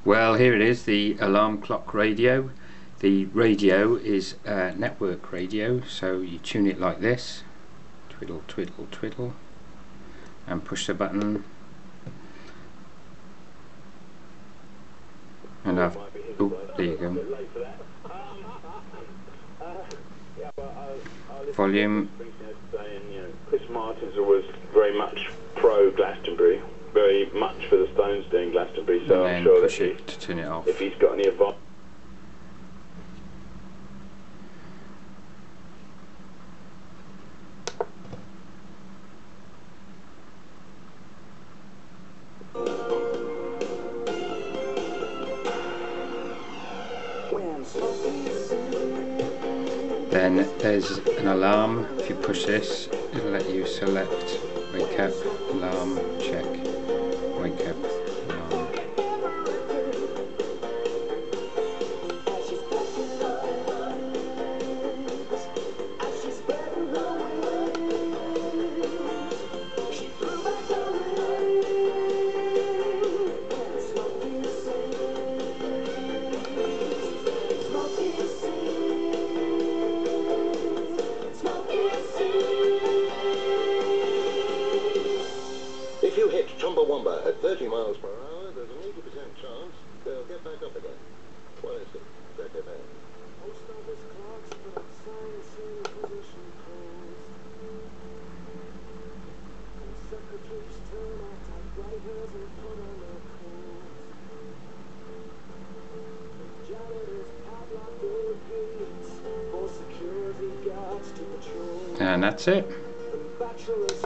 Well, here it is, the alarm clock radio. The radio is a network radio, so you tune it like this. Twiddle, twiddle, twiddle, and push the button. And I've, oh, there you go. Volume. Chris Martins was very much pro Glastonbury, very much for the Stones doing Glastonbury, so I'm sure push it to turn it off. If he's got any advice. Then there's an alarm. If you push this, it'll let you select wake up, alarm, check, wake up, alarm. If you hit Chumbawamba at 30 miles per hour, there's an 80% chance they'll get back up again. What is it? ZFM. Post office clocks put up signs saying position closed. And secretaries turn off typewriters and put on their coats. And janitors padlock their gates for security guards to patrol. And that's it. And bachelors